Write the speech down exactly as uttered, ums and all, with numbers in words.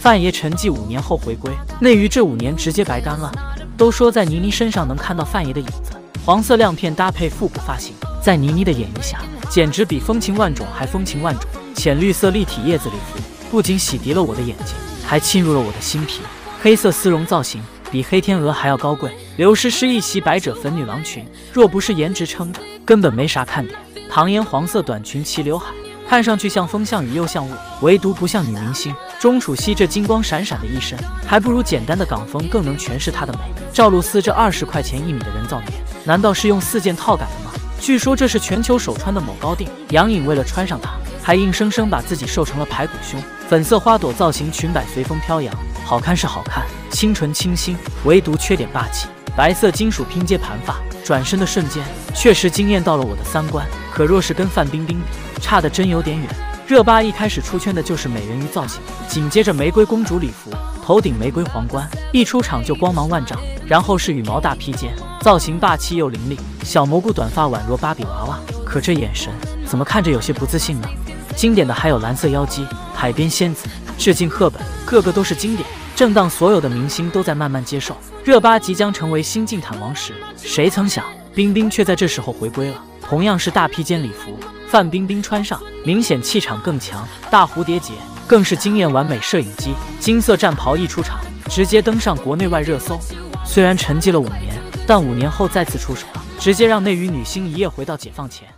范爷沉寂五年后回归，内娱这五年直接白干了。都说在倪妮身上能看到范爷的影子，黄色亮片搭配复古发型，在倪妮的演绎下，简直比风情万种还风情万种。浅绿色立体叶子礼服不仅洗涤了我的眼睛，还沁入了我的心脾。黑色丝绒造型比黑天鹅还要高贵。刘诗诗一袭百褶粉女郎裙，若不是颜值撑着，根本没啥看点。唐嫣黄色短裙齐刘海，看上去像风像雨又像雾，唯独不像女明星。钟楚曦这金光闪闪的一身，还不如简单的港风更能诠释她的美。赵露思这二十块钱一米的人造棉，难道是用四件套改的吗？据说这是全球首穿的某高定。杨颖为了穿上它，还硬生生把自己瘦成了排骨胸。粉色花朵造型裙摆随风飘扬，好看是好看，清纯清新，唯独缺点霸气。白色金属拼接盘发，转身的瞬间确实惊艳到了我的三观。可若是跟范冰冰比，差的真有点远。热巴一开始出圈的就是美人鱼造型，紧接着玫瑰公主礼服，头顶玫瑰皇冠，一出场就光芒万丈。然后是羽毛大披肩，造型霸气又凌厉，小蘑菇短发宛若芭比娃娃，可这眼神怎么看着有些不自信呢？经典的还有蓝色妖姬、海边仙子、致敬赫本，个个都是经典。正当所有的明星都在慢慢接受热巴即将成为新晋坦王时，谁曾想冰冰却在这时候回归了。同样是大披肩礼服，范冰冰穿上明显气场更强，大蝴蝶结更是惊艳完美摄影机。金色战袍一出场，直接登上国内外热搜。虽然沉寂了五年，但五年后再次出手，直接让内娱女星一夜回到解放前。